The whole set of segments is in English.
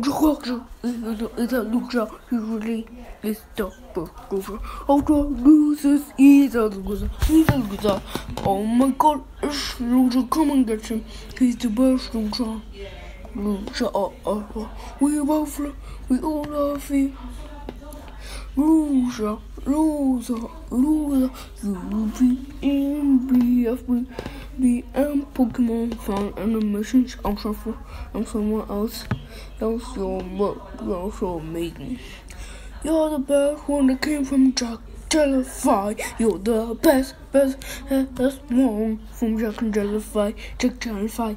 loser is a loser. Usually is the first loser. All the losers is a loser. He's a loser. Oh my God, it's loser. Come and get him. He's the best loser. Loser. We both love. We all love you. Loser. You be in BFB. The Pokemon fan animations. I'm someone else. You're so amazing. You're the best one that came from Jack Jellyfy. You're the best one from Jack and Jellyfy. Jack Jellyfy.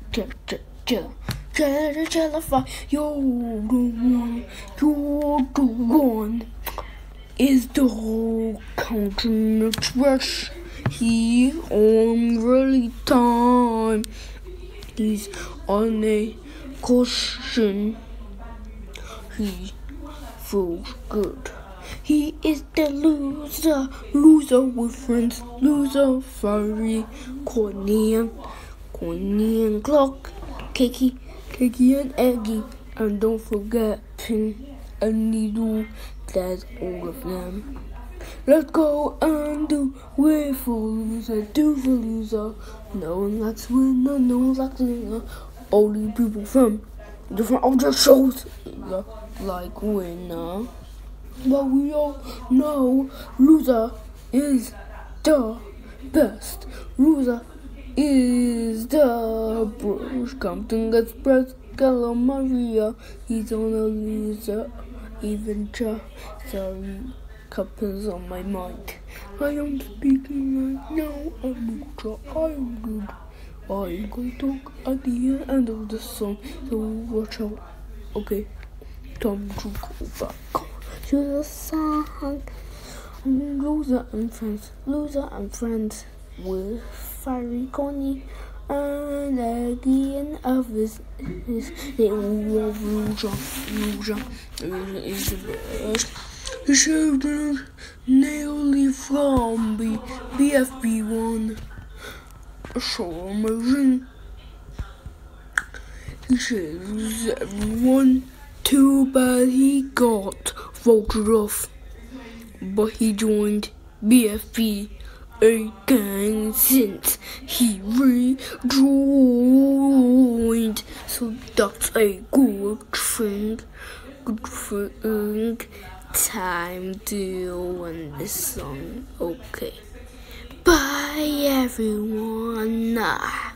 Jellyfy. You're the one. Is the whole Counting Express. He's on really time. He's on a caution. He feels good. He is the loser with friends. Loser, furry, Courtney and Clock, Cakey and Eggy. And don't forget Pin and Needle. That's all of them. Let's go and do it for loser, do for loser. No one likes winner, no one likes winner. Only people from different other shows like winner. But we all know loser is the best. Loser is the Bruce Compton Express. Gala Maria, he's on a loser. Even sorry, couples on my mind. I am speaking right now. I'm good. I'm going to talk at the end of the song, so watch out. Okay, time to go back to the song. Loser and friends with Fiery Connie and Aggie and others. They all love loser is the best. He saved us nearly from BFB1. So amazing. He saves everyone. Too bad he got voted off. But he joined BFB again since he rejoined. So that's a good thing. Time to end this song. Okay. Bye everyone.